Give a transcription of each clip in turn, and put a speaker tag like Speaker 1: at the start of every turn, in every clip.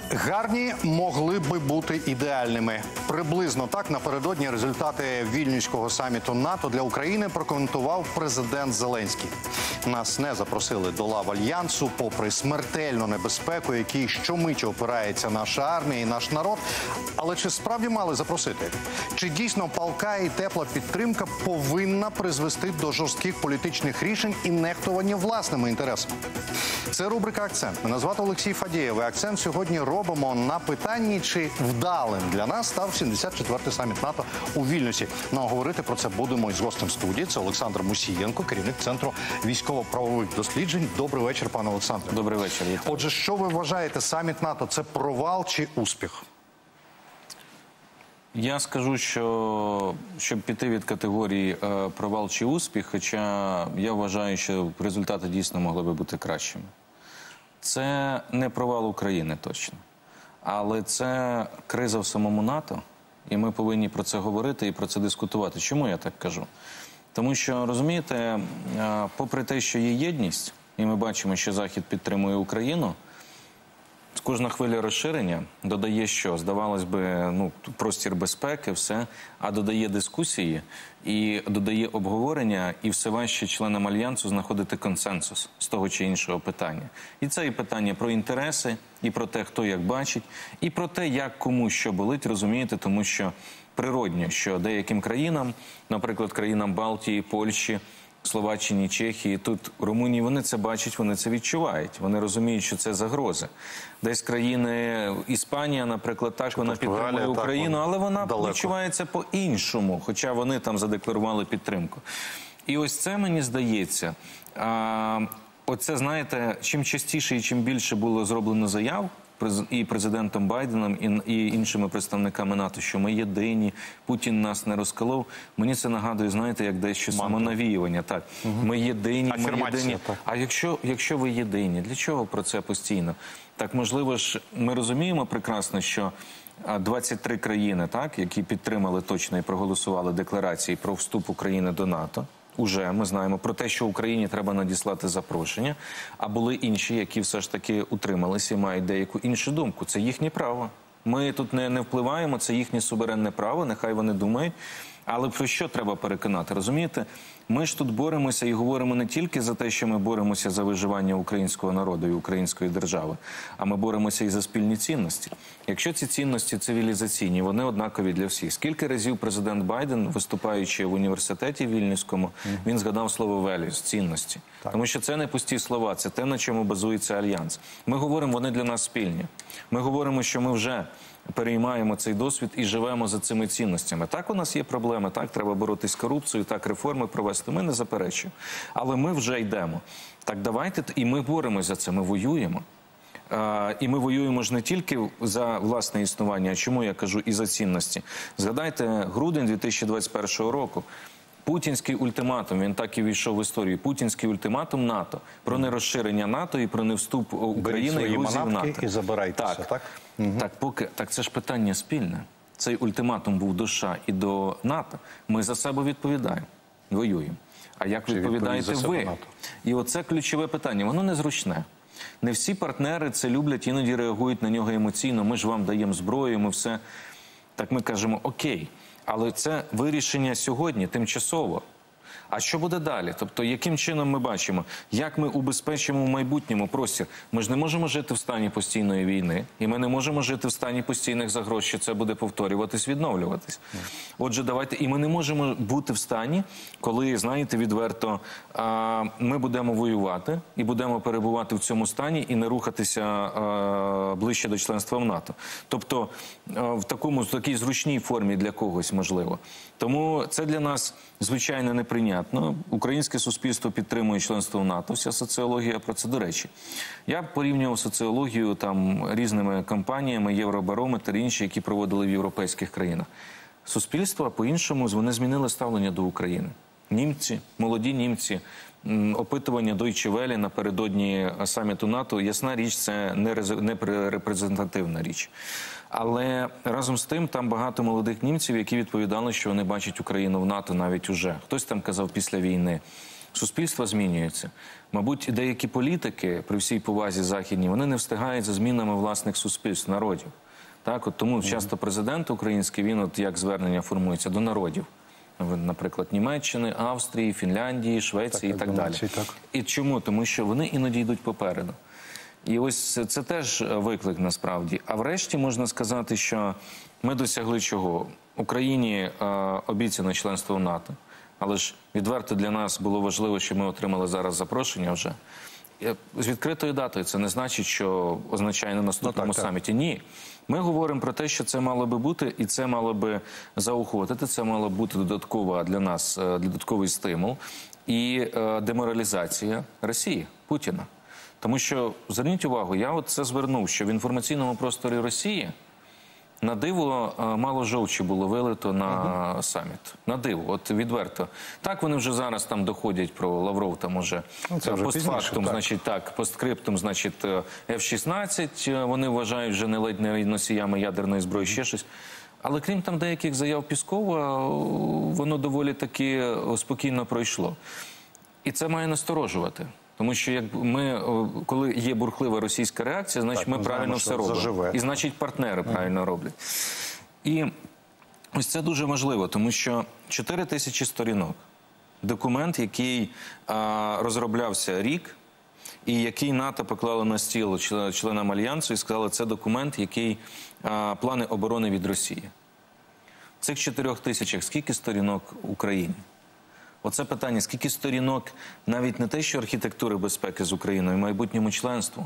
Speaker 1: Гарні могли би бути ідеальними. Приблизно так напередодні результати Вільнюського саміту НАТО для України прокоментував президент Зеленський. Нас не запросили до лав Альянсу, попри смертельну небезпеку, якій щомиті опирається наша армія і наш народ. Але чи справді мали запросити? Чи дійсно палка і тепла підтримка повинна призвести до жорстких політичних рішень і нехтування власними інтересами? Це рубрика «Акцент». Мене звати Олексій Фадієв. І акцент сьогодні робимо на питанні, чи вдалим для нас став 74-й саміт НАТО у Вільнюсі. Ну, а говорити про це будемо із гостем студії. Це Олександр Мусієнко, керівник Центру військово-правових досліджень. Добрий вечір, пане Олександре.
Speaker 2: Добрий вечір.
Speaker 1: Отже, що ви вважаєте, саміт НАТО – це провал чи успіх?
Speaker 2: Я скажу, що щоб піти від категорії провал чи успіх, хоча я вважаю, що результати дійсно могли би бути кращими. Це не провал України точно, але це криза в самому НАТО, і ми повинні про це говорити і про це дискутувати. Чому я так кажу? Тому що, розумієте, попри те, що є єдність, і ми бачимо, що Захід підтримує Україну, кожна хвиля розширення додає що? Здавалось би, простір безпеки, все, а додає дискусії і додає обговорення, і все важче членам Альянсу знаходити консенсус з того чи іншого питання. І це і питання про інтереси, і про те, хто як бачить, і про те, як кому що болить, розумієте, тому що природньо, що деяким країнам, наприклад, країнам Балтії, Польщі, Словаччині, Чехії, тут Румунії, вони це бачать, вони це відчувають. Вони розуміють, що це загрози. Десь країни, Іспанія, наприклад, так, вона підтримує Україну, але вона відчувається по-іншому, хоча вони там задекларували підтримку. І ось це, мені здається, оце, знаєте, чим частіше і чим більше було зроблено заяв, і президентом Байденом, і іншими представниками НАТО, що ми єдині, Путін нас не розколов. Мені це нагадує, знаєте, як дещо самонавіювання. Так, ми єдині, ми єдині. А якщо ви єдині, для чого про це постійно? Так, можливо ж, ми розуміємо прекрасно, що 23 країни, так, які підтримали точно і проголосували декларації про вступ України до НАТО, уже ми знаємо про те, що Україні треба надіслати запрошення, а були інші, які все ж таки утрималися і мають деяку іншу думку. Це їхнє право. Ми тут не впливаємо, це їхнє суверенне право, нехай вони думають. Але про що треба переконати, розумієте? Ми ж тут боремося і говоримо не тільки за те, що ми боремося за виживання українського народу і української держави, а ми боремося і за спільні цінності. Якщо ці цінності цивілізаційні, вони однакові для всіх. Скільки разів президент Байден, виступаючи в університеті Вільнюському, він згадав слово «values» – цінності. Тому що це не пусті слова, це те, на чому базується Альянс. Ми говоримо, вони для нас спільні. Ми говоримо, що ми вже переймаємо цей досвід і живемо за цими цінностями. Так, у нас є проблеми, так, треба боротися з корупцією, так, реформи провести, ми не заперечуємо. Але ми вже йдемо. Так давайте, і ми боремося за це, ми воюємо. І ми воюємо ж не тільки за власне існування, а чому я кажу і за цінності. Згадайте грудень 2021 року. Путінський ультиматум, він так і війшов в історію, путінський ультиматум НАТО про нерозширення НАТО і про невступ України і Грузії в НАТО.
Speaker 1: І забирайтеся, так?
Speaker 2: Так це ж питання спільне. Цей ультиматум був до США і до НАТО. Ми за себе відповідаємо, воюємо. А як відповідаєте ви? І оце ключове питання, воно незручне. Не всі партнери це люблять, іноді реагують на нього емоційно. Ми ж вам даємо зброю, ми все. Так ми кажемо, окей. Але це вирішення сьогодні, тимчасово. А що буде далі? Тобто, яким чином ми бачимо, як ми убезпечимо в майбутньому простір? Ми ж не можемо жити в стані постійної війни, і ми не можемо жити в стані постійних загроз, що це буде повторюватись, відновлюватись. Отже, давайте, і ми не можемо бути в стані, коли, знаєте, відверто, ми будемо воювати і будемо перебувати в цьому стані і не рухатися ближче до членства в НАТО. Тобто, в такій зручній формі для когось, можливо. Тому це для нас, звичайно, неприйнятно. Українське суспільство підтримує членство в НАТО, вся соціологія про це, до речі. Я порівнював соціологію там різними кампаніями, Євробарометр і інші, які проводили в європейських країнах. Суспільство по-іншому, вони змінили ставлення до України. Німці, молоді німці, опитування Deutsche Welle напередодні саміту НАТО, ясна річ, це не репрезентативна річ. Але разом з тим, там багато молодих німців, які відповідали, що вони бачать Україну в НАТО навіть уже. Хтось там казав після війни. Суспільство змінюється. Мабуть, деякі політики, при всій повазі західній, вони не встигають за змінами власних суспільств, народів. Так, от тому часто президент український, він от як звернення формується до народів. Наприклад, Німеччини, Австрії, Фінляндії, Швеції і так далі. І чому? Тому що вони іноді йдуть попереду. І ось це теж виклик насправді. А врешті можна сказати, що ми досягли чого? Україні обіцяне членство в НАТО. Але ж відверто для нас було важливо, що ми отримали зараз запрошення вже. З відкритою датою це не значить, що означає на наступному саміті. Ні. Ми говоримо про те, що це мало би бути, і це мало би заохотити, це мало бути додаткова для нас, додатковий стимул і деморалізація Росії, Путіна. Тому що, зверніть увагу, я от це звернув, що в інформаційному просторі Росії на диво мало жовчі було вилито на саміт. На диво, от відверто. Так, вони вже зараз там доходять про Лавров, там уже постфактум, значить так, постскриптум, значить F-16, вони вважають вже не ледь не носіями ядерної зброї, ще щось. Але крім там деяких заяв Піскова, воно доволі таки спокійно пройшло. І це має насторожувати. Тому що як ми, коли є бурхлива російська реакція, значить ми правильно все робимо. І значить партнери правильно роблять. І ось це дуже важливо, тому що 4000 сторінок. Документ, який розроблявся рік, і який НАТО поклало на стіл членам Альянсу і сказали, це документ, який плани оборони від Росії. Цих 4000 скільки сторінок Україні? Оце питання, скільки сторінок навіть не те, що архітектури безпеки з Україною, в майбутньому членству.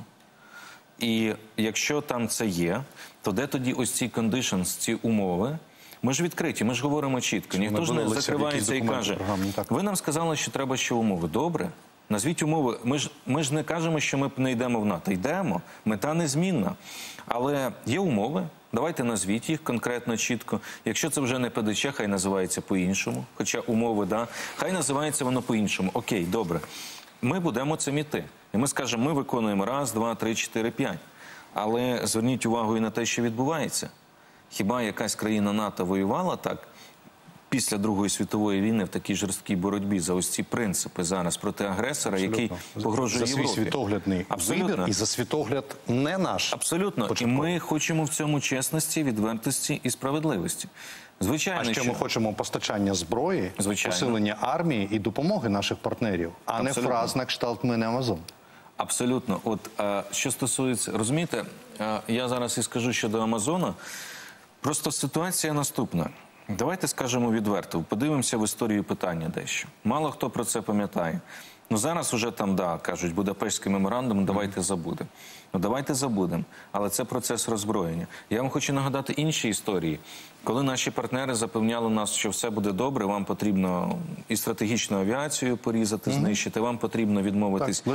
Speaker 2: І якщо там це є, то де тоді ось ці conditions, ці умови? Ми ж відкриті, ми ж говоримо чітко. Ніхто ж не закривається і каже, ви нам сказали, що треба ще умови. Добре, назвіть умови. Ми ж не кажемо, що ми не йдемо в НАТО. Йдемо, мета незмінна. Але є умови. Давайте назвіть їх конкретно, чітко. Якщо це вже не ПДЧ, хай називається по-іншому. Хоча умови, да, хай називається воно по-іншому. Окей, добре. Ми будемо цим іти. І ми скажемо, ми виконуємо 1, 2, 3, 4, 5. Але зверніть увагу і на те, що відбувається. Хіба якась країна НАТО воювала так після Другої світової війни в такій жорсткій боротьбі за ось ці принципи зараз проти агресора, який погрожує Європі?
Speaker 1: За свій світоглядний вибір і за світогляд не наш.
Speaker 2: Абсолютно. І ми хочемо в цьому чесності, відвертості і справедливості. Звичайно,
Speaker 1: а ще ми хочемо постачання зброї, посилення армії і допомоги наших партнерів, а не фраз на кшталт «ми не Амазон».
Speaker 2: Абсолютно. От що стосується, розумієте, я зараз і скажу щодо Амазона. Просто ситуація наступна. Давайте скажемо відверто, подивимося в історію питання дещо. Мало хто про це пам'ятає. Ну зараз уже там, да, кажуть, Будапештський меморандум, давайте забудемо. Ну давайте забудемо, але це процес роззброєння. Я вам хочу нагадати інші історії. Коли наші партнери запевняли нас, що все буде добре, вам потрібно і стратегічну авіацію порізати, знищити, вам потрібно відмовитись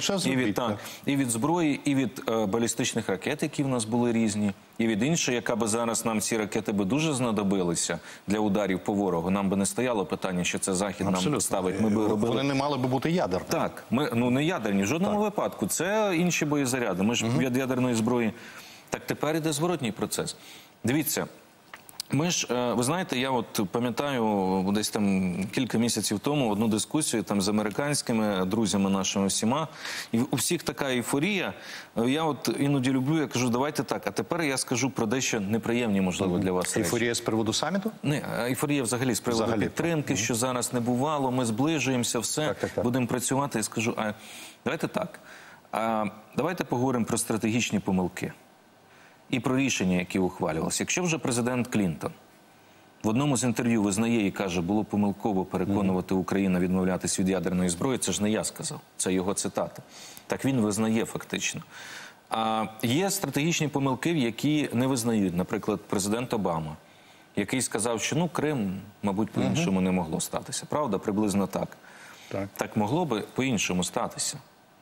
Speaker 2: і від зброї, і від балістичних ракет, які в нас були різні, і від іншої, яка би зараз нам ці ракети би дуже знадобилися для ударів по ворогу. Нам би не стояло питання, що це Захід нам ставить. Ми би робили...
Speaker 1: Вони не мали би бути ядерними.
Speaker 2: Так, ну не ядерні, в жодному випадку. це інші боєзаряди. Ми ж від ядерної зброї. Так тепер іде зворотній процес. Дивіться, ми ж, ви знаєте, я от пам'ятаю десь там кілька місяців тому одну дискусію там з американськими друзями нашими всіма, і у всіх така ейфорія. Я от іноді люблю, я кажу, давайте так, а тепер я скажу про дещо неприємні, можливо, для вас речі.
Speaker 1: Ейфорія з приводу саміту?
Speaker 2: Ні, ейфорія взагалі з приводу підтримки, що зараз не бувало, ми зближуємося, все, будемо працювати. Я скажу, давайте так, давайте поговоримо про стратегічні помилки. І про рішення, які ухвалювалися. Якщо вже президент Клінтон в одному з інтерв'ю визнає і каже, було помилково переконувати Україну відмовлятися від ядерної зброї, це ж не я сказав, це його цитата. Так він визнає фактично. А є стратегічні помилки, які не визнають, наприклад, президент Обама, який сказав, що Крим, мабуть, по-іншому не могло статися. Правда? Приблизно так. Так могло би по-іншому статися,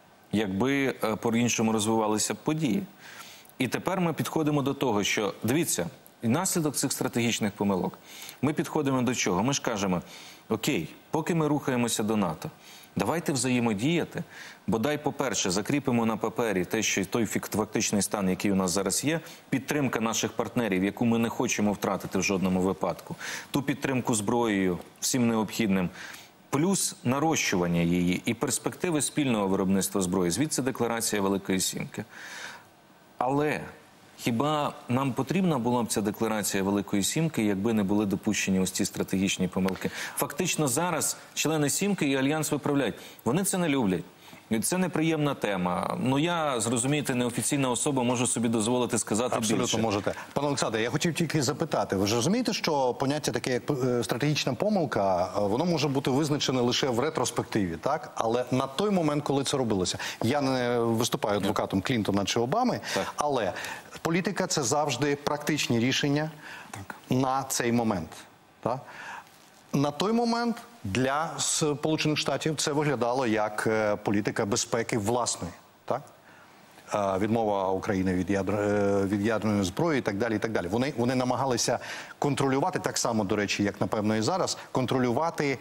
Speaker 2: якби по-іншому розвивалися б події. І тепер ми підходимо до того, що, дивіться, наслідок цих стратегічних помилок. Ми підходимо до чого? Ми ж кажемо, окей, поки ми рухаємося до НАТО, давайте взаємодіяти, бодай, по-перше, закріпимо на папері те, що той фактичний стан, який у нас зараз є, підтримка наших партнерів, яку ми не хочемо втратити в жодному випадку, ту підтримку зброєю, всім необхідним, плюс нарощування її і перспективи спільного виробництва зброї. Звідси декларація Великої Сімки. Але хіба нам потрібна була б ця декларація Великої Сімки, якби не були допущені ось ці стратегічні помилки? Фактично зараз члени Сімки і Альянс виправляють. Вони це не люблять. Це неприємна тема. Ну я, зрозумієте, неофіційна особа, можу собі дозволити сказати більше.
Speaker 1: Абсолютно можете. Пане Олександре, я хотів тільки запитати. Ви ж розумієте, що поняття таке, як стратегічна помилка, воно може бути визначене лише в ретроспективі, так? Але на той момент, коли це робилося. Я не виступаю адвокатом Клінтона чи Обами, але політика – це завжди практичні рішення на цей момент. Так? На той момент для Сполучених Штатів це виглядало як політика безпеки власної, так? Відмова України від ядерної зброї і так далі, і так далі. Вони намагалися контролювати, так само, до речі, як, напевно, і зараз, контролювати,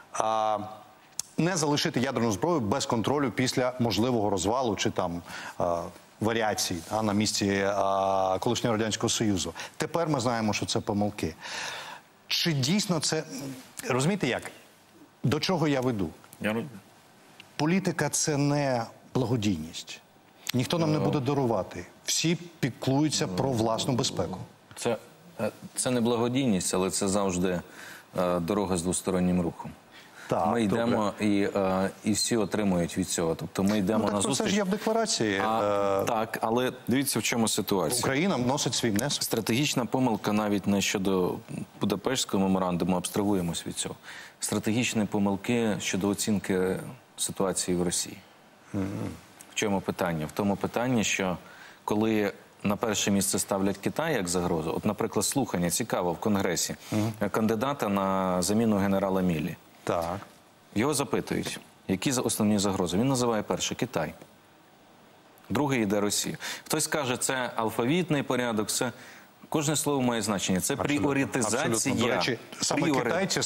Speaker 1: не залишити ядерну зброю без контролю після можливого розвалу чи там варіацій на місці колишнього Радянського Союзу. Тепер ми знаємо, що це помилки. Чи дійсно це... Розумієте як? До чого я веду? Політика – це не благодійність. Ніхто нам не буде дарувати. Всі піклуються про власну безпеку.
Speaker 2: Це не благодійність, але це завжди дорога з двостороннім рухом.
Speaker 1: Так,
Speaker 2: ми йдемо і всі отримують від цього. Тобто ми йдемо на зустріч.
Speaker 1: Це ж є в декларації.
Speaker 2: Так, але дивіться, в чому ситуація.
Speaker 1: Україна вносить свій внесок.
Speaker 2: Стратегічна помилка навіть не щодо Будапештського меморандуму, абстрагуємось від цього. Стратегічні помилки щодо оцінки ситуації в Росії. В чому питання? В тому питанні, що коли на перше місце ставлять Китай як загрозу, от, наприклад, слухання, цікаво, в Конгресі, кандидата на заміну генерала Міллі.
Speaker 1: Так.
Speaker 2: Його запитують, які основні загрози. Він називає перше – Китай. Другий йде Росія. Хтось каже, це алфавітний порядок, це... Кожне слово має значення. Це пріоритизація.
Speaker 1: Абсолютно. До речі, саме китайці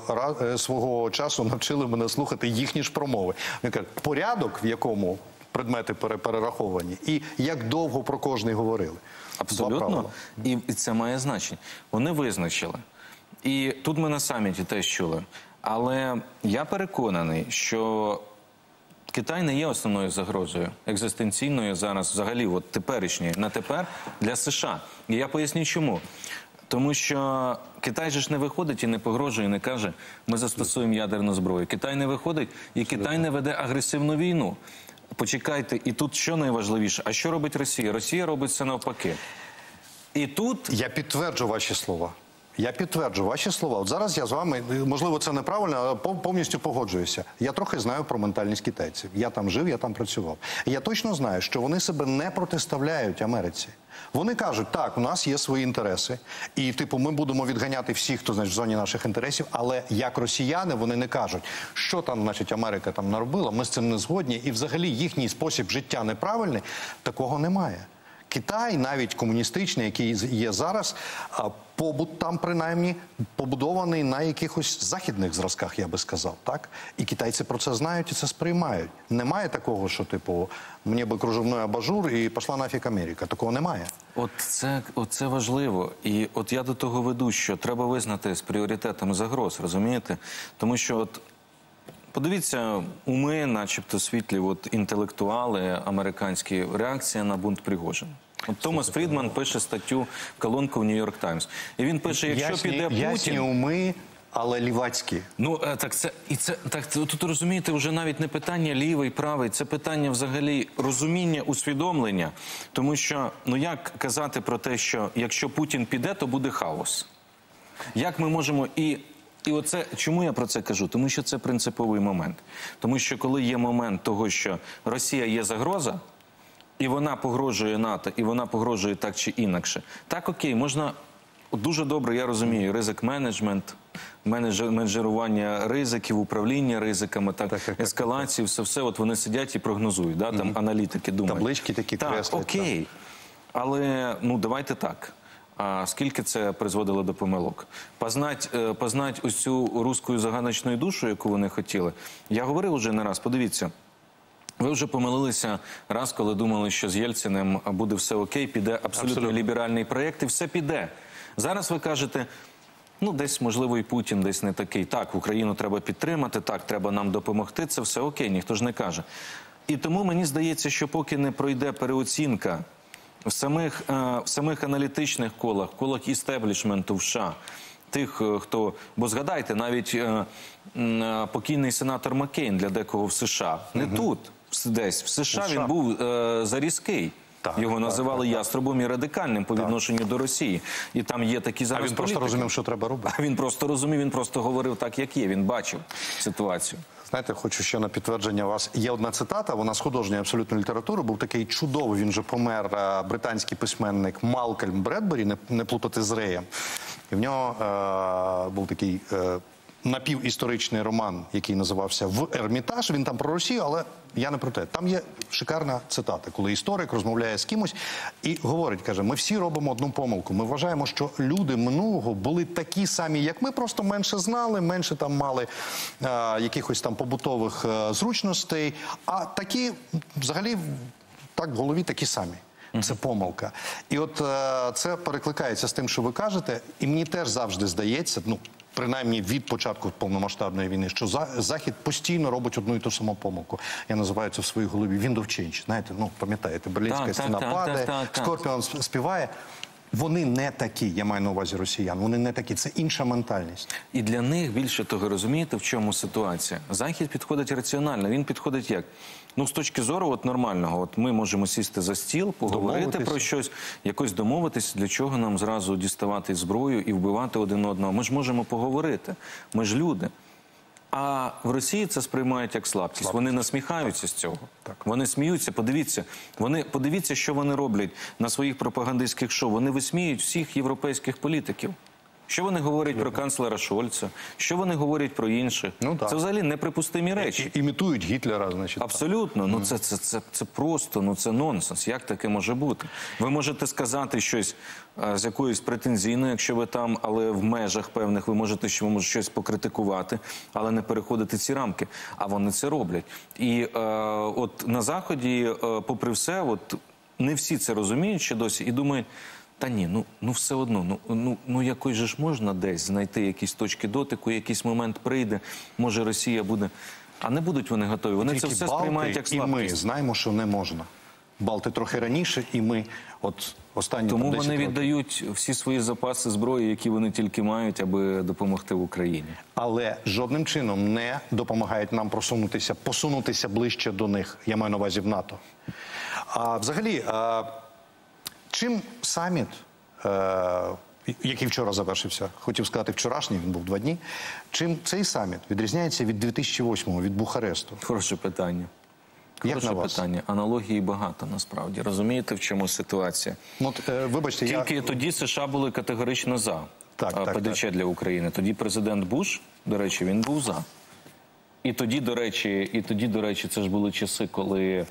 Speaker 1: свого часу навчили мене слухати їхні ж промови. Вони кажуть, порядок, в якому предмети перераховані, і як довго про кожний говорили.
Speaker 2: Абсолютно. І це має значення. Вони визначили. І тут ми на саміті теж чули. Але я переконаний, що Китай не є основною загрозою екзистенційною зараз, взагалі, от теперішньої, на тепер, для США. І я поясню чому. Тому що Китай же ж не виходить і не погрожує, і не каже, ми застосуємо ядерну зброю. Китай не виходить, і Китай не веде агресивну війну. Почекайте, і тут що найважливіше? А що робить Росія? Росія робить це навпаки. І тут...
Speaker 1: Я підтверджу ваші слова. Я підтверджу ваші слова. От зараз я з вами, можливо, це неправильно, але повністю погоджуюся. Я трохи знаю про ментальність китайців. Я там жив, я там працював. І я точно знаю, що вони себе не протиставляють Америці. Вони кажуть, так, у нас є свої інтереси, і, типу, ми будемо відганяти всіх, хто, значить, в зоні наших інтересів, але як росіяни вони не кажуть, що там, значить, Америка там наробила, ми з цим не згодні, і взагалі їхній спосіб життя неправильний, такого немає. Китай, навіть комуністичний, який є зараз, побут там принаймні побудований на якихось західних зразках, я би сказав, так? І китайці про це знають і це сприймають. Немає такого, що, типу, мені би кружевний абажур і пішла нафіг Америка. Такого немає.
Speaker 2: Це важливо. І от я до того веду, що треба визнати з пріоритетами загроз, розумієте? Тому що от подивіться, уми, начебто світлі, от інтелектуали американські, реакція на бунт Пригожина. От Томас Фрідман пише статтю, колонку в Нью-Йорк Таймс. І він пише, якщо піде Путін...
Speaker 1: Ясні уми, але лівацькі.
Speaker 2: Ну, тут розумієте, вже навіть не питання лівий, правий, це питання взагалі розуміння, усвідомлення. Тому що, ну як казати про те, що якщо Путін піде, то буде хаос. Як ми можемо І оце, чому я про це кажу? Тому що це принциповий момент. Тому що коли є момент того, що Росія є загроза, і вона погрожує НАТО, і вона погрожує так чи інакше. Так, окей, можна дуже добре, я розумію, ризик-менеджмент, менеджерування ризиків, управління ризиками, ескалації, все, от вони сидять і прогнозують, да, там аналітики думають.
Speaker 1: Таблички такі креслять.
Speaker 2: Так, окей, але, ну, давайте так. А скільки це призводило до помилок? Познать ось цю руську загадочну душу, яку вони хотіли. Я говорив уже не раз, подивіться. Ви вже помилилися раз, коли думали, що з Єльциним буде все окей, піде абсолютно ліберальний проєкт і все піде. Зараз ви кажете, Ну, десь, можливо, і Путін десь не такий. Так, Україну треба підтримати, так, треба нам допомогти, це все окей, ніхто ж не каже. І тому мені здається, що поки не пройде переоцінка в самих аналітичних колах істеблішменту в США, тих, хто... Бо згадайте, навіть покійний сенатор Маккейн для декого в США, не тут, десь, в США він був зарізкий. Його називали яструбом і радикальним по відношенню до Росії. І там є такі зараз
Speaker 1: він просто розумів, що треба робити.
Speaker 2: А він просто розумів, він просто говорив так, як є. Він бачив ситуацію.
Speaker 1: Знаєте, хочу ще на підтвердження вас. Є одна цитата, вона з художньої абсолютно літератури. Був такий чудовий, він же помер, британський письменник Малкольм Бредбері, не плутати з Реєм. І в нього був такий напівісторичний роман, який називався «В Ермітаж». Він там про Росію, але я не про те. Там є шикарна цитата, коли історик розмовляє з кимось і говорить, каже, ми всі робимо одну помилку. Ми вважаємо, що люди минулого були такі самі, як ми, просто менше знали, менше там мали якихось там побутових зручностей, а такі, взагалі, так в голові такі самі. Це помилка. І от це перекликається з тим, що ви кажете, і мені теж завжди здається, ну, принаймні від початку повномасштабної війни, що Захід постійно робить одну і ту саму помилку. Я називаю це в своїй голові «Window change». Знаєте, ну, пам'ятаєте, Берлінська стіна падає, Скорпіон співає. Вони не такі, я маю на увазі росіян, вони не такі, це інша ментальність.
Speaker 2: І для них, більше того, розумієте, в чому ситуація? Захід підходить раціонально, він підходить як? Ну, з точки зору от нормального, от ми можемо сісти за стіл, поговорити про щось, якось домовитись, для чого нам зразу діставати зброю і вбивати один одного. Ми ж можемо поговорити, ми ж люди. А в Росії це сприймають як слабкість. Вони насміхаються з цього. Вони сміються, подивіться, що вони роблять на своїх пропагандистських шоу. Вони висміюють всіх європейських політиків. Що вони говорять про канцлера Шольца, що вони говорять про інших. Це взагалі неприпустимі речі.
Speaker 1: Імітують Гітлера, значить.
Speaker 2: Абсолютно. Ну це просто, ну це нонсенс. Як таке може бути? Ви можете сказати щось з якоюсь претензійною, якщо ви там, але в межах певних ви можете щось покритикувати, але не переходити ці рамки. А вони це роблять. І от на Заході, попри все, от не всі це розуміють ще досі і думають, та ні, ну все одно, ну якось же ж можна десь знайти якісь точки дотику, якийсь момент прийде, може Росія буде, а не будуть вони готові. Вони це все сприймають як слабкість.
Speaker 1: І ми знаємо, що не можна. Балти трохи раніше, і ми от останні 10 років.
Speaker 2: Тому вони віддають всі свої запаси зброї, які вони тільки мають, аби допомогти в Україні.
Speaker 1: Але жодним чином не допомагають нам посунутися ближче до них, я маю на увазі в НАТО. А взагалі, чим саміт, який вчора завершився, хотів сказати вчорашній, він був 2 дні, чим цей саміт відрізняється від 2008-го, від Бухаресту?
Speaker 2: Хороше питання.
Speaker 1: Як на вас?
Speaker 2: Питання. Аналогії багато, насправді. Розумієте, в чому ситуація?
Speaker 1: Вибачте,
Speaker 2: тільки тоді США були категорично за ПДЧ для України. Тоді президент Буш, до речі, він був за. І тоді, до речі, це ж були часи, коли...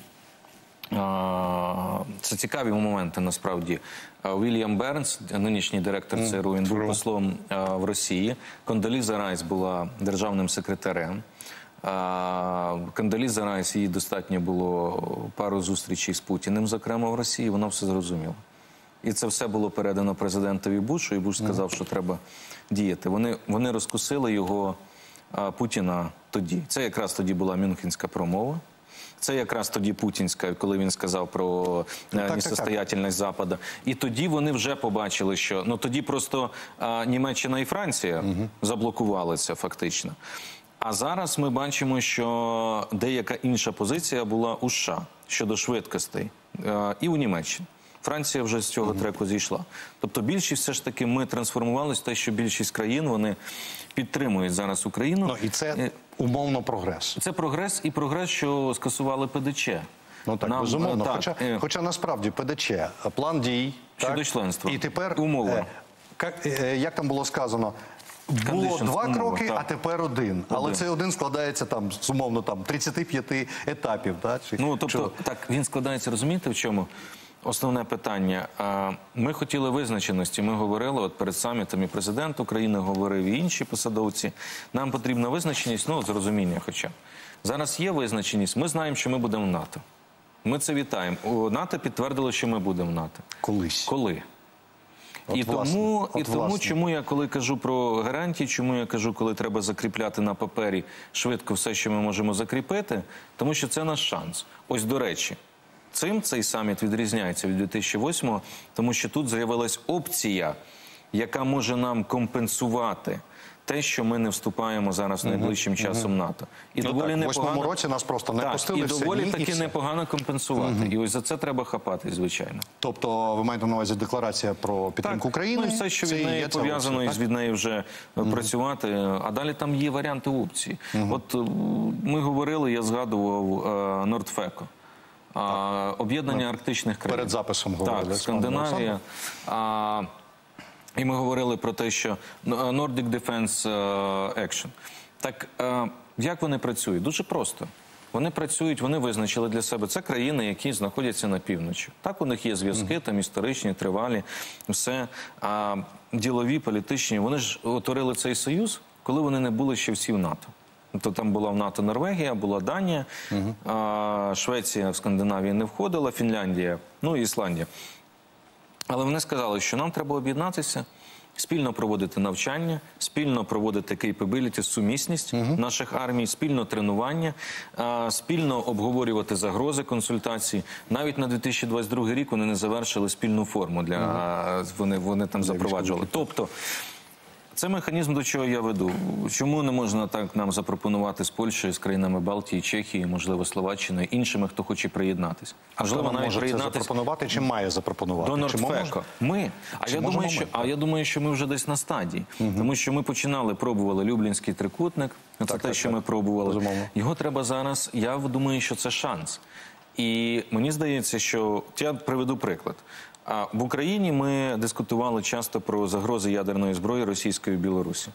Speaker 2: Це цікаві моменти, насправді. Вільям Бернс, нинішній директор ЦРУ, він був послом в Росії. Кондоліза Райс була державним секретарем. Кондоліза Райс, їй достатньо було пару зустрічей з Путіним, зокрема в Росії, вона все зрозуміла. І це все було передано президентові Бушу, і Буш сказав, що треба діяти. Вони розкусили його, Путіна, тоді. Це якраз тоді була Мюнхенська промова. Це якраз тоді путінська, коли він сказав про несостоятельність Запада. І тоді вони вже побачили, що... Ну, тоді просто Німеччина і Франція заблокували це фактично. А зараз ми бачимо, що деяка інша позиція була у США щодо швидкостей. І у Німеччині. Франція вже з цього треку зійшла. Тобто більшість все ж таки ми трансформувалися в те, що більшість країн, вони підтримують зараз Україну.
Speaker 1: Ну, і це умовно прогрес.
Speaker 2: Це прогрес і прогрес, що скасували ПДЧ.
Speaker 1: Ну так, безумовно. Хоча насправді ПДЧ, план дій.
Speaker 2: Щодо членства.
Speaker 1: І тепер,
Speaker 2: умови.
Speaker 1: Як там було сказано, було 2 кроки, а тепер 1. Але цей 1 складається там, умовно, 35 етапів.
Speaker 2: Ну, тобто, так, він складається, розумієте, в чому? Основне питання. Ми хотіли визначеності. Ми говорили от перед самітом, і президент України говорив, і інші посадовці. Нам потрібна визначеність, ну, з розуміння хоча. Зараз є визначеність. Ми знаємо, що ми будемо в НАТО. Ми це вітаємо. У НАТО підтвердило, що ми будемо в НАТО.
Speaker 1: Колись.
Speaker 2: Коли? І тому, чому я коли кажу про гарантії, чому я кажу, коли треба закріпляти на папері швидко все, що ми можемо закріпити, тому що це наш шанс. Ось, до речі, цей саміт відрізняється від 2008-го, тому що тут з'явилась опція, яка може нам компенсувати те, що ми не вступаємо зараз найближчим часом в НАТО. І доволі
Speaker 1: непогано. В 8-му році нас просто не пустили.
Speaker 2: І доволі таки непогано компенсувати. І ось за це треба хапати, звичайно.
Speaker 1: Тобто, ви маєте на увазі декларація про підтримку України?
Speaker 2: Ну, і все, що від неї пов'язано, і від неї вже працювати. А далі там є варіанти опцій. От ми говорили, я згадував Нордфеко. Об'єднання арктичних країн.
Speaker 1: Перед записом говорили.
Speaker 2: Так, Скандинавія. І ми говорили про те, що Nordic Defense Action. Так, як вони працюють? Дуже просто. Вони працюють, вони визначили для себе. Це країни, які знаходяться на півночі. Так, у них є зв'язки, там історичні, тривалі, все. Ділові, політичні. Вони ж утворили цей союз, коли вони не були ще всі в НАТО. То там була в НАТО Норвегія, була Данія, Швеція в Скандинавії не входила, Фінляндія, ну і Ісландія. Але вони сказали, що нам треба об'єднатися, спільно проводити навчання, спільно проводити capability, сумісність наших армій, спільно тренування, спільно обговорювати загрози, консультації. Навіть на 2022 рік вони не завершили спільну форму, вони там запроваджували. Тобто, це механізм, до чого я веду. Чому не можна так нам запропонувати з Польщею, з країнами Балтії, Чехії, можливо, Словаччиною, іншими, хто хоче приєднатися?
Speaker 1: Можливо, навіть може це запропонувати, чи має запропонувати?
Speaker 2: До Нордфеко. Ми. А я думаю, що ми вже десь на стадії. Тому що ми пробували Люблінський трикутник. Це те, що ми пробували. Його треба зараз, я думаю, що це шанс. І мені здається, що... Я приведу приклад. В Україні ми дискутували часто про загрози ядерної зброї російської в Білорусі.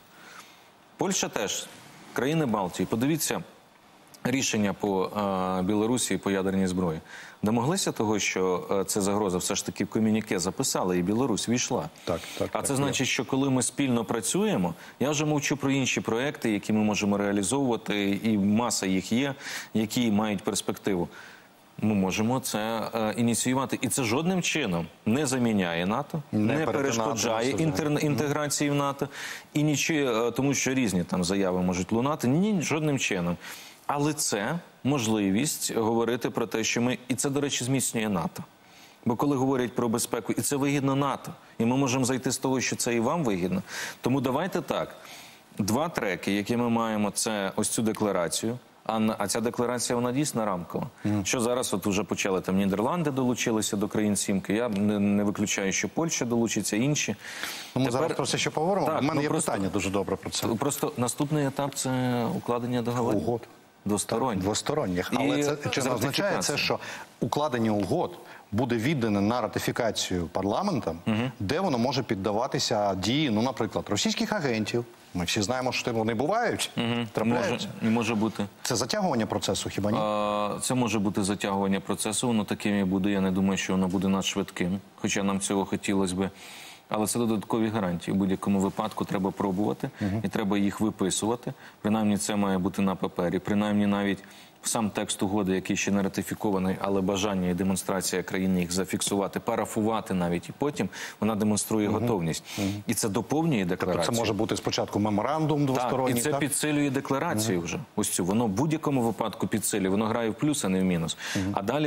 Speaker 2: Польща теж, країни Балтії. Подивіться рішення по Білорусі і по ядерній зброї. Домоглися того, що це загроза все ж таки в комюніке записали, і Білорусь війшла. Це значить, що коли ми спільно працюємо, я вже мовчу про інші проекти, які ми можемо реалізовувати, і маса їх є, які мають перспективу. Ми можемо це ініціювати. І це жодним чином не заміняє НАТО, не перешкоджає інтеграції в НАТО, і нічого, тому що різні там заяви можуть лунати. Ні, жодним чином. Але це можливість говорити про те, що ми... І це, до речі, зміцнює НАТО. Бо коли говорять про безпеку, і це вигідно НАТО, і ми можемо зайти з того, що це і вам вигідно. Тому давайте так. Два треки, які ми маємо, це ось цю декларацію. А ця декларація, вона дійсно рамкова. Що зараз от вже почали, там Нідерланди долучилися до країн-сімки, я не виключаю, що Польща долучиться, інші.
Speaker 1: Ми зараз про це ще поговоримо. У мене є питання дуже добре про це.
Speaker 2: Просто наступний етап – це укладення договорів.
Speaker 1: Угод.
Speaker 2: Двосторонніх.
Speaker 1: Але чи не означає це, що укладення угод буде віддане на ратифікацію парламентом, де воно може піддаватися дії, ну, наприклад, російських агентів? Ми всі знаємо, що вони бувають, трапляються.
Speaker 2: Може бути.
Speaker 1: Це затягування процесу, хіба ні?
Speaker 2: Це може бути затягування процесу, воно таким і буде. Я не думаю, що воно буде надшвидким, хоча нам цього хотілося би. Але це додаткові гарантії. У будь-якому випадку треба пробувати, і треба їх виписувати. Принаймні це має бути на папері, принаймні навіть сам текст угоди, який ще не ратифікований, але бажання і демонстрація країни їх зафіксувати, парафувати навіть, і потім вона демонструє готовність. І це доповнює декларацію.
Speaker 1: Тобто це може бути спочатку меморандум двосторонній,
Speaker 2: так? І це підсилює декларацію вже. Ось цю. Воно в будь-якому випадку підсилює. Воно грає в плюс, а не в мінус. А далі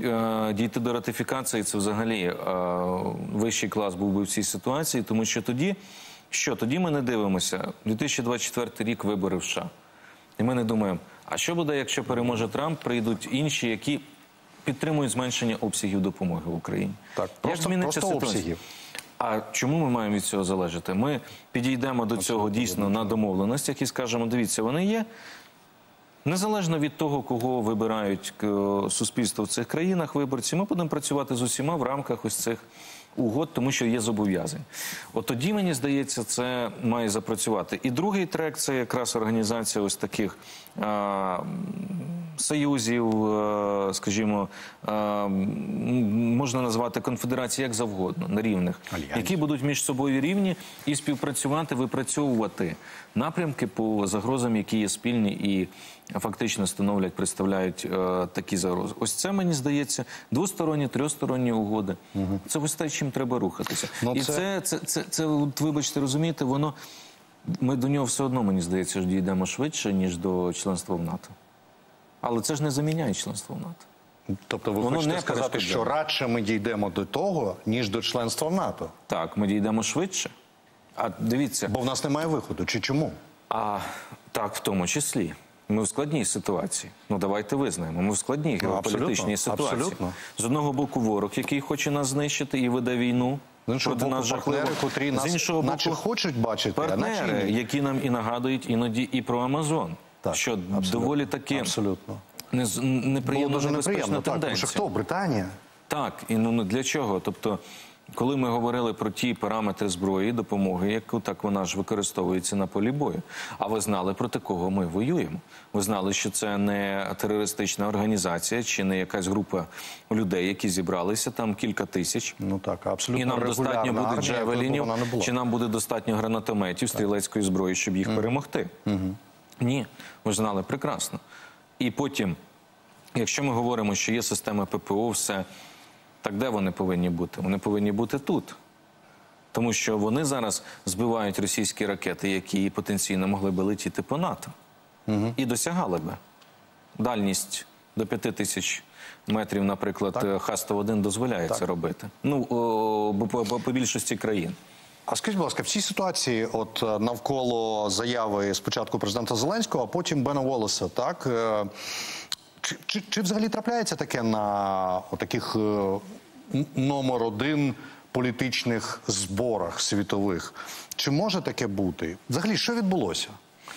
Speaker 2: дійти до ратифікації – це взагалі вищий клас був би в цій ситуації, тому що тоді, тоді ми не дивимося. 2024 рік вибори в США. І ми не думаємо, а що буде, якщо переможе Трамп, прийдуть інші, які підтримують зменшення обсягів допомоги в Україні?
Speaker 1: Так, просто обсягів.
Speaker 2: А чому ми маємо від цього залежати? Ми підійдемо до цього дійсно на домовленостях і скажемо, дивіться, вони є. Незалежно від того, кого вибирають суспільство в цих країнах, виборці, ми будемо працювати з усіма в рамках ось цих угод, тому що є зобов'язання. От тоді, мені здається, це має запрацювати. І другий трек – це якраз організація ось таких союзів, скажімо, можна назвати конфедерації як завгодно, на рівних, які будуть між собою рівні і співпрацювати, випрацьовувати напрямки по загрозам, які є спільні і фактично становлять, представляють такі загрози. Ось це, мені здається, двосторонні, трьохсторонні угоди. Це ось те, чим треба рухатися. І це, вибачте, розумієте, воно... Ми до нього все одно, мені здається, що дійдемо швидше, ніж до членства в НАТО. Але це ж не заміняє членство в НАТО.
Speaker 1: Тобто ви хочете сказати, що радше ми дійдемо до того, ніж до членства в НАТО?
Speaker 2: Так, ми дійдемо швидше. А дивіться...
Speaker 1: Бо в нас немає виходу. Чи чому?
Speaker 2: Так, в тому числі. Ми в складній ситуації. Ну, давайте визнаємо. Ми в складній геополітичній ситуації.
Speaker 1: Абсолютно.
Speaker 2: З одного боку ворог, який хоче нас знищити і веде війну.
Speaker 1: З іншого боку, партнери, котрі нас наче хочуть бачити.
Speaker 2: Партнери, які нам і нагадують іноді і про Амазон.
Speaker 1: Так,
Speaker 2: що доволі таки неприємно небезпечна тенденція.
Speaker 1: Тому що хто? Британія?
Speaker 2: Так, і для чого? Тобто, коли ми говорили про ті параметри зброї, допомоги, яку так вона ж використовується на полі бою, а ви знали, проти кого ми воюємо. Ви знали, що це не терористична організація, чи не якась група людей, які зібралися, там кілька тисяч.
Speaker 1: Ну так, абсолютно.
Speaker 2: І нам достатньо буде джевелінів, чи нам буде достатньо гранатометів, стрілецької зброї, щоб їх перемогти. Ні, ви ж знали прекрасно. І потім, якщо ми говоримо, що є система ППО, все... Так де вони повинні бути? Вони повинні бути тут. Тому що вони зараз збивають російські ракети, які потенційно могли би летіти по НАТО. І досягали би. Дальність до 5000 метрів, наприклад, Х-101 дозволяє це робити. Ну, по більшості країн.
Speaker 1: А скажіть, будь ласка, в цій ситуації, от навколо заяви спочатку президента Зеленського, а потім Бена Воллеса, так... Чи взагалі трапляється таке на таких номер один політичних зборах світових? Чи може таке бути? Взагалі, що відбулося?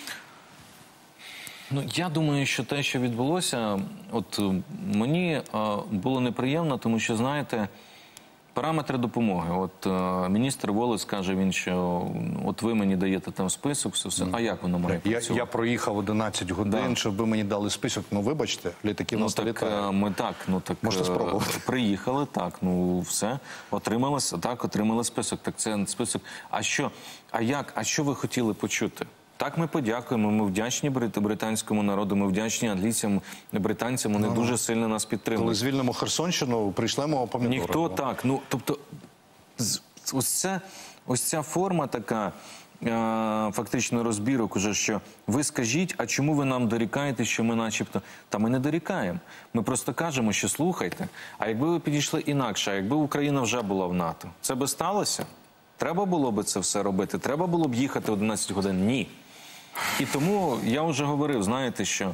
Speaker 2: Ну, я думаю, що те, що відбулося, от мені було неприємно, тому що, знаєте, параметри допомоги. От міністр Воллес каже, він, що от ви мені даєте там список, все. А як воно має працювати?
Speaker 1: Я проїхав 11 годин, щоб ви мені дали список. Ну, вибачте, літаки в нас літають.
Speaker 2: Ми
Speaker 1: можете спробувати.
Speaker 2: Приїхали, так, ну все, отримали список. Так це список. А що ви хотіли почути? Так, ми подякуємо, ми вдячні британському народу, ми вдячні англійцям, британцям, вони дуже сильно нас підтримують.
Speaker 1: Коли звільнимо Херсонщину, прийшлемо помідори.
Speaker 2: Ніхто так, ну, тобто, ось ця форма така, фактично розбірок уже, що ви скажіть, а чому ви нам дорікаєте, що ми начебто... Та ми не дорікаємо. Ми просто кажемо, що слухайте, а якби ви підійшли інакше, а якби Україна вже була в НАТО, це би сталося? Треба було б це все робити? Треба було б їхати 11 годин? Ні. І тому я вже говорив, знаєте, що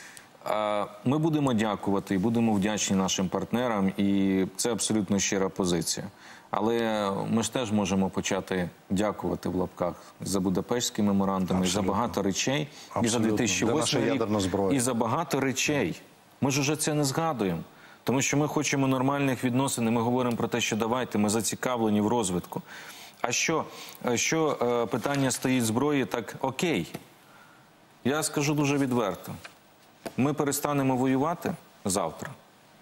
Speaker 2: ми будемо дякувати і будемо вдячні нашим партнерам, і це абсолютно щира позиція. Але ми ж теж можемо почати дякувати в лапках за Будапештський меморандум, і за багато речей, і за 2008 рік, і за багато речей. Ми ж уже це не згадуємо. Тому що ми хочемо нормальних відносин, і ми говоримо про те, що давайте, ми зацікавлені в розвитку. А що питання стоїть зброї, так окей. Я скажу дуже відверто. Ми перестанемо воювати завтра.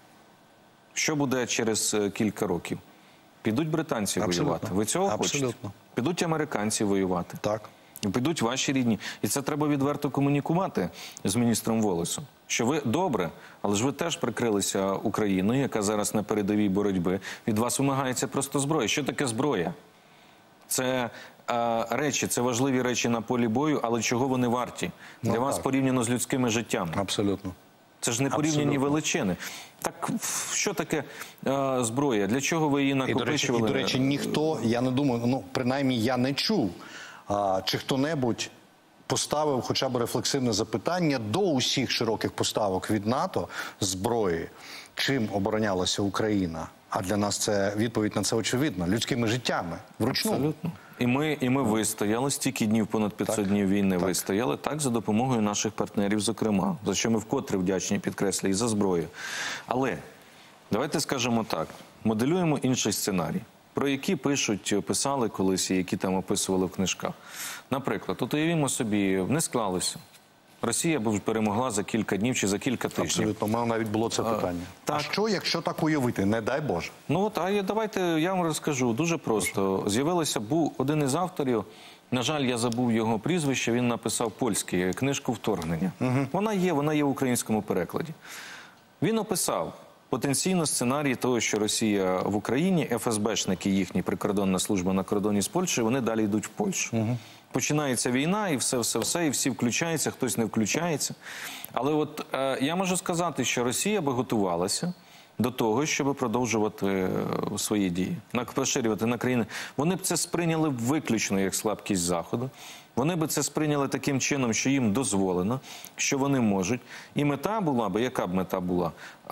Speaker 2: Що буде через кілька років? Підуть британці воювати. Ви цього хочете? Підуть американці воювати.
Speaker 1: Так.
Speaker 2: Підуть ваші рідні. І це треба відверто комунікувати з міністром Воллесом. Що ви добре, але ж ви теж прикрилися Україною, яка зараз на передовій боротьби. Від вас вимагається просто зброя. Що таке зброя? Це речі, це важливі речі на полі бою, але чого вони варті? Для вас порівняно з людськими життями.
Speaker 1: Абсолютно.
Speaker 2: Це ж не порівняні величини. Так що таке зброя? Для чого ви її накопичували?
Speaker 1: І, до речі, ніхто, я не думаю, ну, принаймні я не чув, чи хто-небудь поставив хоча б рефлексивне запитання до усіх широких поставок від НАТО зброї, чим оборонялася Україна. А для нас це відповідь на це очевидна. Людськими життями. Вручну.
Speaker 2: Абсолютно. І ми вистояли, стільки днів, понад 500 днів війни вистояли, так, за допомогою наших партнерів, зокрема. За що ми вкотре вдячні, підкреслюю, і за зброю. Але, давайте скажемо так, моделюємо інший сценарій, про які писали колись і які там описували в книжках. Наприклад, от уявімо собі, не склалося. Росія б перемогла за кілька днів чи за кілька тижнів.
Speaker 1: Абсолютно, у мене навіть було це питання.
Speaker 2: так.
Speaker 1: А що, якщо так уявити? Не дай Боже.
Speaker 2: Ну от, давайте я вам розкажу. Дуже просто. Був один із авторів, на жаль, я забув його прізвище, він написав польський, книжку «Вторгнення». Вона є в українському перекладі. Він описав потенційно сценарій того, що Росія в Україні, ФСБшники їхні, прикордонна служба на кордоні з Польщею, вони далі йдуть в Польщу. Починається війна, і все, і всі включаються, хтось не включається. Але от я можу сказати, що Росія би готувалася до того, щоб продовжувати свої дії, поширювати на країни. Вони б це сприйняли виключно як слабкість Заходу. Вони б це сприйняли таким чином, що їм дозволено, що вони можуть. І мета була б, яка б мета була?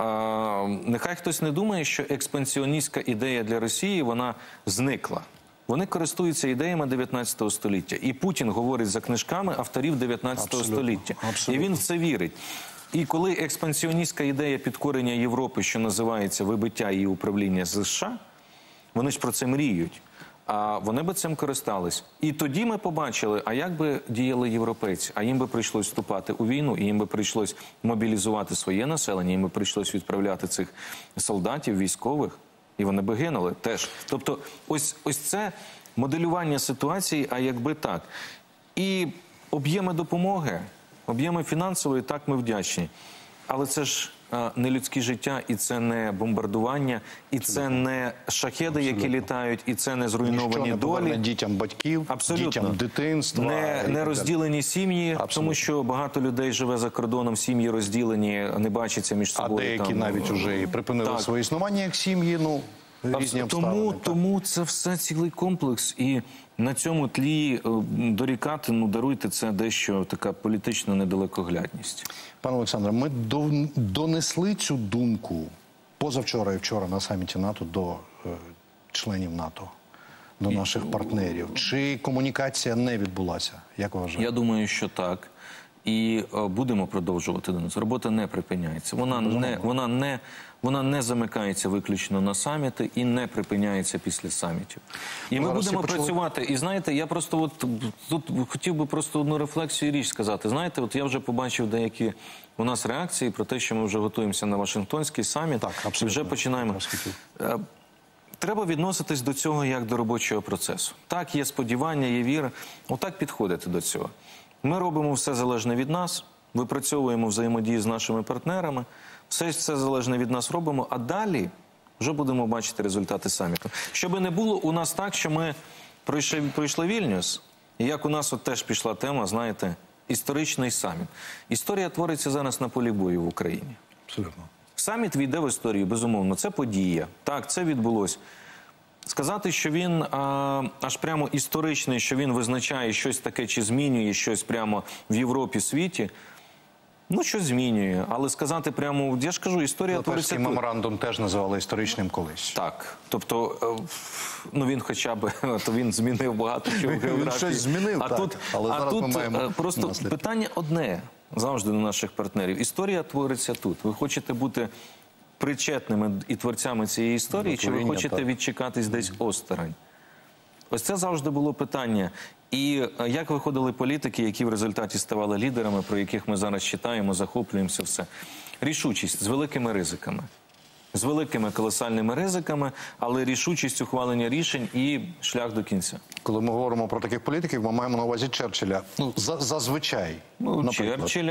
Speaker 2: Нехай хтось не думає, що експансіоністська ідея для Росії, вона зникла. Вони користуються ідеями 19 століття. І Путін говорить за книжками авторів 19 століття. І він в це вірить. І коли експансіоністська ідея підкорення Європи, що називається вибиття її управління з США, вони ж про це мріють, а вони би цим користались. І тоді ми побачили, а як би діяли європейці? А їм би прийшлось вступати у війну, і їм би прийшлось мобілізувати своє населення, їм би прийшлось відправляти цих солдатів, військових, і вони би гинули теж. Тобто ось це моделювання ситуації, а якби так. І об'єми допомоги, об'єми фінансової, так, ми вдячні. Але це ж не людське життя, і це не бомбардування, і це не шахеди, які літають, і це не зруйновані долі.
Speaker 1: Дітям батьків, дітям дитинства.
Speaker 2: Не розділені сім'ї, тому що багато людей живе за кордоном, сім'ї розділені, не бачаться між собою.
Speaker 1: А деякі навіть вже і припинили своє існування як сім'ї, різні обставини.
Speaker 2: Тому це все цілий комплекс, і на цьому тлі дорікати, даруйте, це дещо така політична недалекоглядність.
Speaker 1: Пане Олександре, ми донесли цю думку позавчора і вчора на саміті НАТО до членів НАТО, до наших партнерів. Чи комунікація не відбулася? Як ви вважаєте?
Speaker 2: Я думаю, що так. І будемо продовжувати доносити. Робота не припиняється. Вона не замикається виключно на саміти і не припиняється після самітів. І ми будемо працювати. І знаєте, я просто тут хотів би просто одну рефлексію і річ сказати. Знаєте, я вже побачив деякі у нас реакції про те, що ми вже готуємося на Вашингтонський саміт.
Speaker 1: Так, абсолютно.
Speaker 2: І вже починаємо. Треба відноситись до цього як до робочого процесу. Так, є сподівання, є віра. Отак підходити до цього. Ми робимо все залежне від нас, випрацьовуємо взаємодії з нашими партнерами, все залежне від нас робимо, а далі вже будемо бачити результати саміту. Щоби не було у нас так, що ми пройшли Вільнюс, і як у нас теж пішла тема, знаєте, історичний саміт. Історія твориться зараз на полі бою в Україні.
Speaker 1: Абсолютно.
Speaker 2: Саміт війде в історію, безумовно, це подія. Так, це відбулося. Сказати, що він аж прямо історичний, що він визначає щось таке, чи змінює щось прямо в Європі, світі, щось змінює. Але сказати прямо, я ж кажу, історія твориться...
Speaker 1: Будапештський меморандум теж називали історичним колись.
Speaker 2: Так. Тобто, він хоча б, він змінив багато чого в географії.
Speaker 1: Він щось змінив, так. Але зараз ми маємо
Speaker 2: просто
Speaker 1: наслідки.
Speaker 2: Питання одне, завжди до наших партнерів. Історія твориться тут. Ви хочете бути причетними і творцями цієї історії, чи ви хочете відчекатись десь осторонь? Ось це завжди було питання. І як виходили політики, які в результаті ставали лідерами, про яких ми зараз читаємо, захоплюємося, все. Рішучість з великими ризиками. З великими колосальними ризиками, але рішучість ухвалення рішень і шлях до кінця.
Speaker 1: Коли ми говоримо про таких політиків, ми маємо на увазі Черчилля. Зазвичай.
Speaker 2: Черчилля,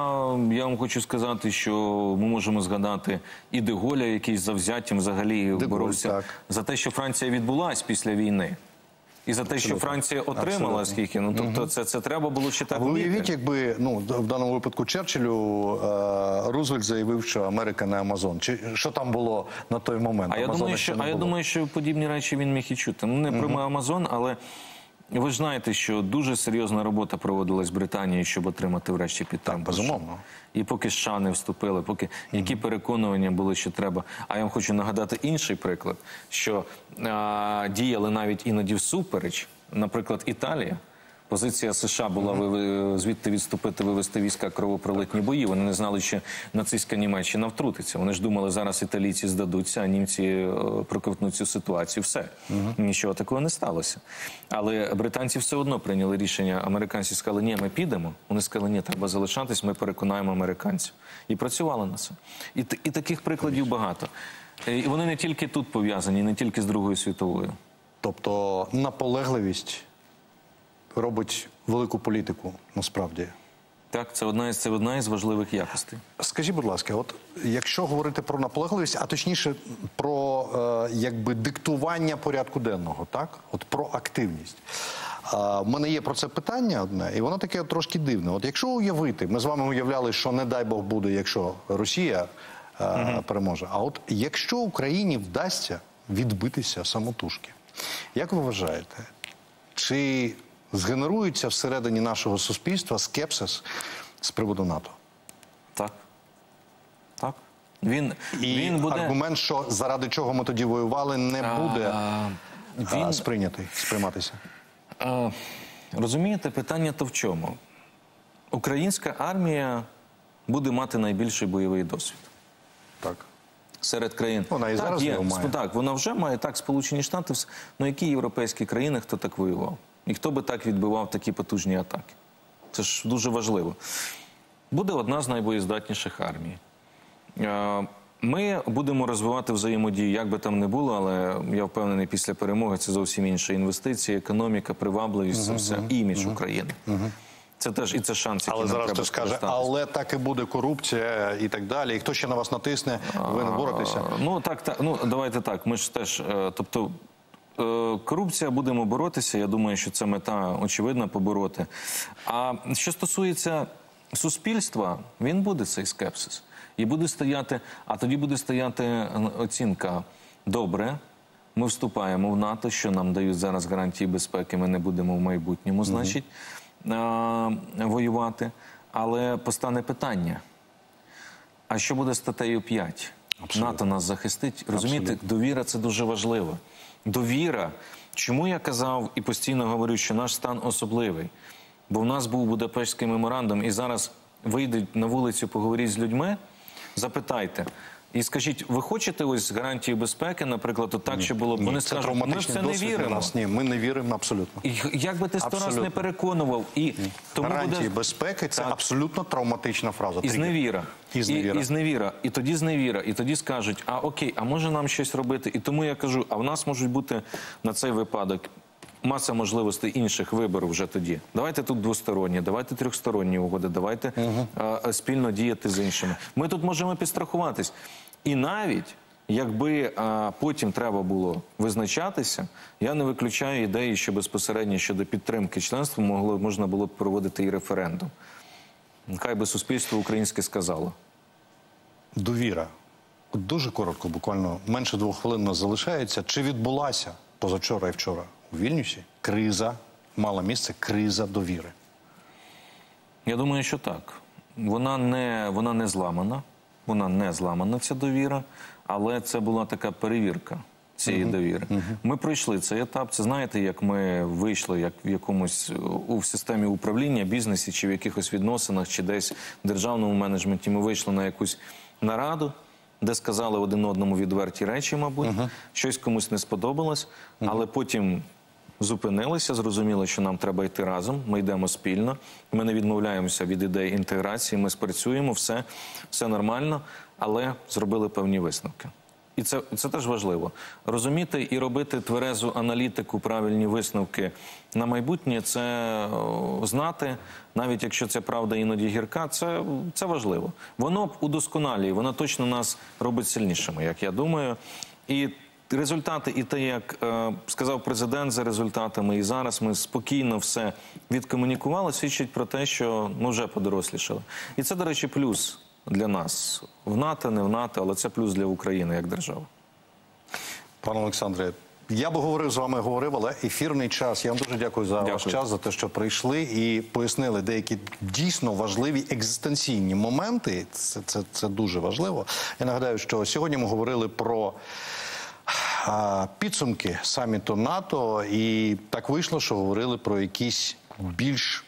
Speaker 2: я вам хочу сказати, що ми можемо згадати і Де Голля, який з завзяттям взагалі боровся за те, що Франція відбулась після війни. І за те, що Франція отримала скільки. Тобто це треба було читати.
Speaker 1: Ви уявіть, якби, в даному випадку Черчиллю Рузвельт заявив, що Америка не Амазон. Чи що там було на той момент?
Speaker 2: Я думаю, що подібні речі він міг і чути. Не про Амазон, але ви ж знаєте, що дуже серйозна робота проводилась Британією, щоб отримати врешті підтримку.
Speaker 1: Безумовно.
Speaker 2: І поки США не вступили, поки які переконування були, що треба. А я вам хочу нагадати інший приклад, що діяли навіть іноді всупереч, наприклад, Італія. Позиція США була звідти відступити, вивести війська, кровопролитні бої. Вони не знали, що нацистська Німеччина втрутиться. Вони ж думали, зараз італійці здадуться, а німці проковтнуть цю ситуацію. Все. Нічого такого не сталося. Але британці все одно прийняли рішення. Американці сказали, ні, ми підемо. Вони сказали, ні, треба залишатись, ми переконаємо американців. І працювали на це. І таких прикладів багато. І вони не тільки тут пов'язані, не тільки з Другою світовою.
Speaker 1: Тобто наполегливість робить велику політику, насправді.
Speaker 2: Так, це одна із важливих якостей.
Speaker 1: Скажіть, будь ласка, от якщо говорити про наполегливість, а точніше про якби диктування порядку денного, так? От про активність. В мене є про це питання одне, і воно таке трошки дивне. От якщо уявити, ми з вами уявляли, що не дай Бог буде, якщо Росія переможе. А от якщо Україні вдасться відбитися самотужки, як ви вважаєте, чи згенерується всередині нашого суспільства скепсис з приводу НАТО?
Speaker 2: Так. Так. Він буде...
Speaker 1: аргумент, що заради чого ми тоді воювали, не буде сприйматися?
Speaker 2: Розумієте, питання то в чому? Українська армія буде мати найбільший бойовий досвід.
Speaker 1: Так.
Speaker 2: Серед країн.
Speaker 1: Вона і зараз його має.
Speaker 2: Так, вона вже має. Так, Сполучені Штати. Ну, які європейські країни, хто так воював? І хто би так відбивав такі потужні атаки? Це ж дуже важливо. Буде одна з найбоєздатніших армій. Ми будемо розвивати взаємодію, як би там не було, але я впевнений, після перемоги це зовсім інше. Інвестиції, економіка, привабливість, це все імідж України. Це теж і це шанс, який
Speaker 1: але
Speaker 2: нам
Speaker 1: зараз
Speaker 2: треба
Speaker 1: хтось скаже,
Speaker 2: скористатися.
Speaker 1: але так і буде корупція і так далі. І хто ще на вас натисне, ви не боретеся?
Speaker 2: Ну, так, ну, давайте так. Ми ж теж, тобто, корупція будемо боротися. Я думаю, що це мета очевидна побороти. А що стосується суспільства, він буде цей скепсис. І буде стояти, а тоді буде стояти оцінка. Добре, ми вступаємо в НАТО, що нам дають зараз гарантії безпеки, ми не будемо в майбутньому, значить, воювати. Але постане питання, а що буде з статтею 5? Абсолютно. НАТО нас захистить. Розумієте, абсолютно. Довіра – це дуже важливо. Довіра. Чому я казав і постійно говорю, що наш стан особливий? Бо в нас був Будапештський меморандум, і зараз вийдуть на вулицю, поговоріть з людьми, запитайте. І скажіть, ви хочете ось гарантії безпеки, наприклад, от так, щоб було б? Вони скажуть, ми в це не віримо.
Speaker 1: Ні, ми не віримо абсолютно.
Speaker 2: І як би ти 100 раз не переконував. І тому
Speaker 1: гарантії безпеки – це абсолютно травматична фраза.
Speaker 2: І зневіра. І зневіра. І тоді зневіра. І тоді скажуть, а окей, а може нам щось робити? І тому я кажу, а в нас можуть бути на цей випадок маса можливостей інших виборів вже тоді. Давайте тут двосторонні, давайте трьохсторонні угоди, давайте спільно діяти з іншими. Ми тут можемо підстрахуватись. І навіть, якби потім треба було визначатися, я не виключаю ідеї, що безпосередньо щодо підтримки членства можна було б проводити і референдум. Хай би суспільство українське сказало.
Speaker 1: Довіра. Дуже коротко, буквально менше 2 хвилин нас залишається. Чи відбулася позавчора і вчора у Вільнюсі криза, мала місце криза довіри?
Speaker 2: Я думаю, що так. Вона не зламана. Вона не зламана, ця довіра, але це була така перевірка цієї довіри. Ми пройшли цей етап. Це знаєте, як ми вийшли як в якомусь у системі управління, бізнесі, чи в якихось відносинах, чи десь в державному менеджменті. Ми вийшли на якусь нараду, де сказали один одному відверті речі, мабуть. Щось комусь не сподобалось, але потім зупинилися, зрозуміли, що нам треба йти разом, ми йдемо спільно, ми не відмовляємося від ідеї інтеграції, ми спрацюємо, все нормально, але зробили певні висновки. І це теж важливо. Розуміти і робити тверезу аналітику, правильні висновки на майбутнє – це знати, навіть якщо це правда іноді гірка, це важливо. Воно удосконалює, воно точно нас робить сильнішими, як я думаю. І результати, і те, як сказав президент, за результатами, і зараз ми спокійно все відкомунікували, свідчить про те, що ми вже подорослішали. І це, до речі, плюс для нас. В НАТО, не в НАТО, але це плюс для України як держави.
Speaker 1: Пане Олександре, я би говорив з вами, але ефірний час. Я вам дуже дякую за ваш час, за те, що прийшли і пояснили деякі дійсно важливі екзистенційні моменти. Це дуже важливо. Я нагадаю, що сьогодні ми говорили про підсумки саміту НАТО, і так вийшло, що говорили про якісь більш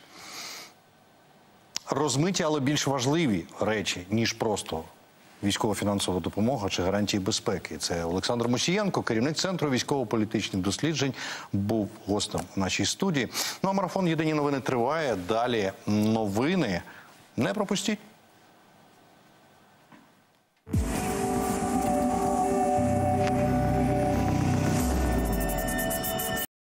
Speaker 1: розмиті, але більш важливі речі, ніж просто військово-фінансова допомога чи гарантії безпеки. Це Олександр Мусієнко, керівник Центру військово-політичних досліджень, був гостем в нашій студії. Ну а марафон «Єдині новини» триває. Далі новини. Не пропустіть.